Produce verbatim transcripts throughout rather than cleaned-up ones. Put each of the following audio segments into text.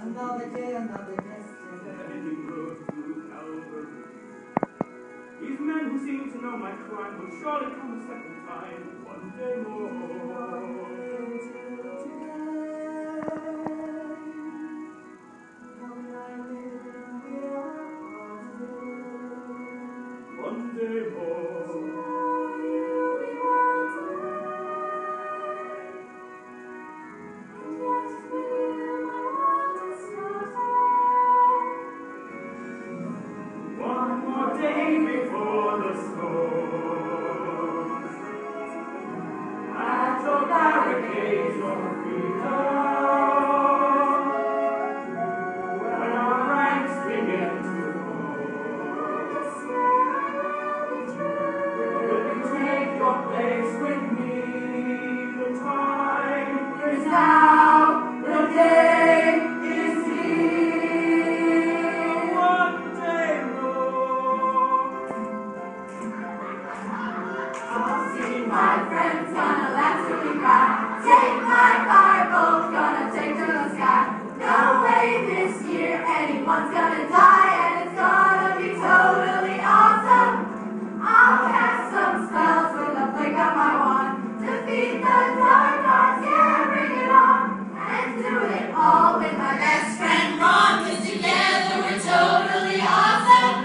Another day, another destiny. These men who seem to know my crime will surely come a second time, one day more. One day more. One more day before the storm. At your barricades of freedom, when our ranks begin to fall, will you take your place with me? The time is now, the day is here. One day more. I'll see my friends, gonna laugh till we cry. Take my car, both gonna take to the sky. No way this year anyone's gonna die, and it's gonna be totally awesome. I'll cast some spells with a flick of my wand. Defeat the dark arts, yeah, bring it on. And do it all with my best friend Ron, 'cause together we're totally awesome.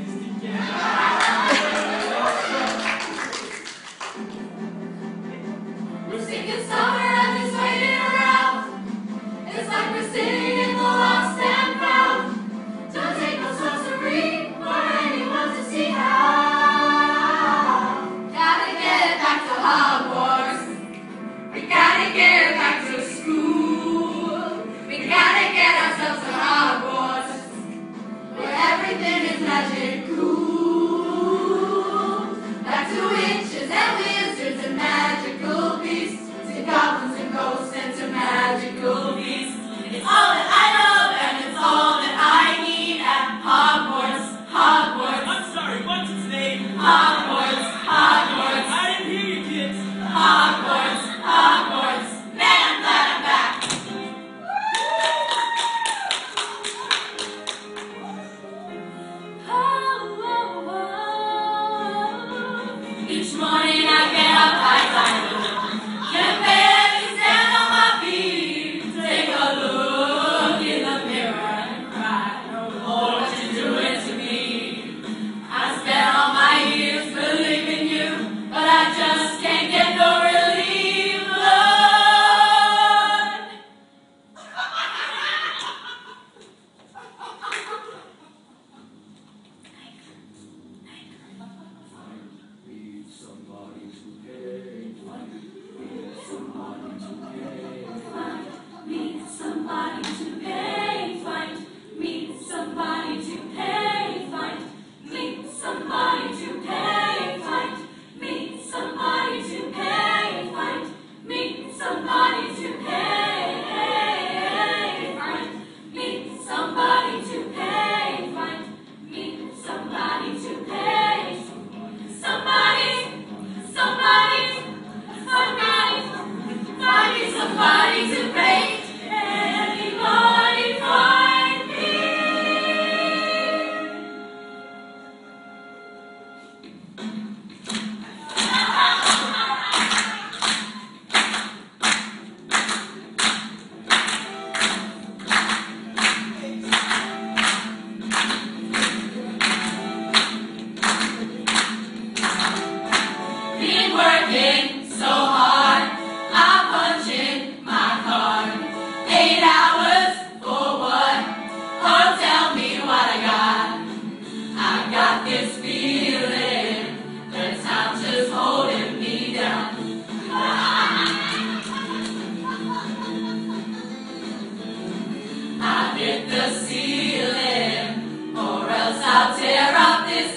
We're sick of summer and just waiting around. It's like we're sitting in the lost and found. Don't take no sorcery for anyone to see how. Gotta get back to Hogwarts. We gotta get back to school. We gotta get ourselves to Hogwarts, where everything is magical. Back to witches and wizards and magical beasts, to goblins and ghosts and to magical beasts. It's all that I love and it's all that I need at Hogwarts, Hogwarts. I'm sorry, what's its name? Hogwarts, Hogwarts, I didn't hear you, kids. Hogwarts, Hogwarts. Man, I'm glad I'm back. Each morning I get up, I find can barely stand on my feet. Take a look in the mirror and cry, oh, what you doing to me? I spent all my years believing you, but I just can't get no relief, Lord. Need somebody to pay. Need somebody to pay. Meet somebody to pay, find. Meet somebody to pay, find. Meet somebody to pay, find. Meet somebody to pay, find. Meet somebody to pay, find. Meet somebody to pay, find. Meet somebody to pay. Somebody, somebody, somebody, find me somebody to pay. Anybody find me? Been working so hard, I'm punching my card. Eight hours for what? Oh, tell me what I got. I got this feeling that time's just holding me down. I hit the ceiling, or else I'll tear up this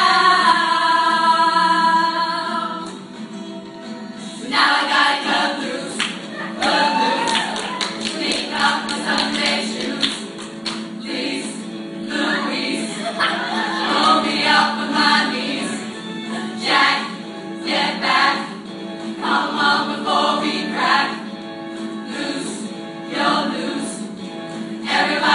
town. So now I gotta cut loose, cut loose, sneak off my Sunday shoes. Please, Louise, pull me up on my knees. Jack, get back, come on before we crack. Loose, you're loose, everybody.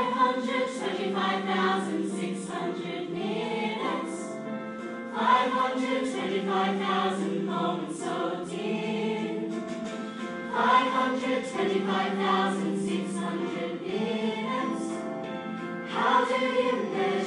five hundred twenty-five thousand six hundred minutes, five hundred twenty-five thousand moments so dear, five hundred twenty-five thousand six hundred minutes. How do you measure